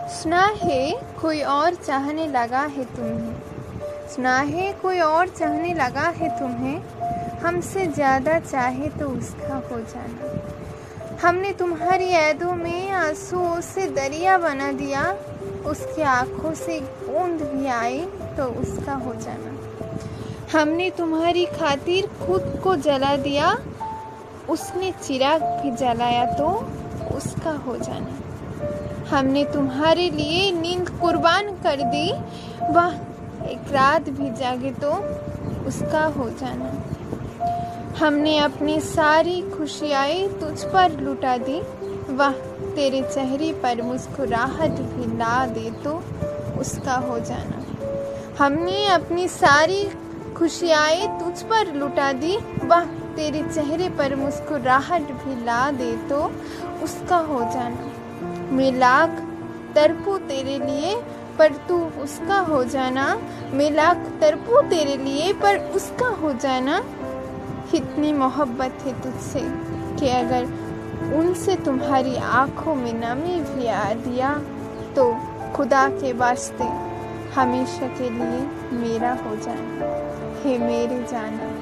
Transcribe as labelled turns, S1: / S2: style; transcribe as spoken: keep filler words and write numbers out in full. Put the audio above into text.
S1: सुना है कोई और चाहने लगा है तुम्हें, सुना है कोई और चाहने लगा है तुम्हें, हमसे ज़्यादा चाहे तो उसका हो जाना। हमने तुम्हारी यादों में आंसुओं से दरिया बना दिया, उसकी आँखों से बूंद भी आई तो उसका हो जाना। हमने तुम्हारी खातिर खुद को जला दिया, उसने चिराग भी जलाया तो उसका हो जाना। हमने तुम्हारे लिए नींद कुर्बान कर दी, वाह एक रात भी जागे तो उसका हो जाना। हमने अपनी सारी खुशियाँ तुझ पर लुटा दी, वाह तेरे चेहरे पर मुस्कुराहट भी ला दे तो उसका हो जाना। हमने अपनी सारी खुशियाँ तुझ पर लुटा दी, वाह तेरे चेहरे पर मुस्कुराहट भी ला दे तो उसका हो जाना। मैं लाख तड़पूं तेरे लिए पर तू उसका हो जाना, मैं लाख तड़पूं तेरे लिए पर उसका हो जाना। इतनी मोहब्बत है तुझसे कि अगर उनसे तुम्हारी आँखों में नमी भी आ दिया तो खुदा के वास्ते हमेशा के लिए मेरा हो जाना, हे मेरे जाना।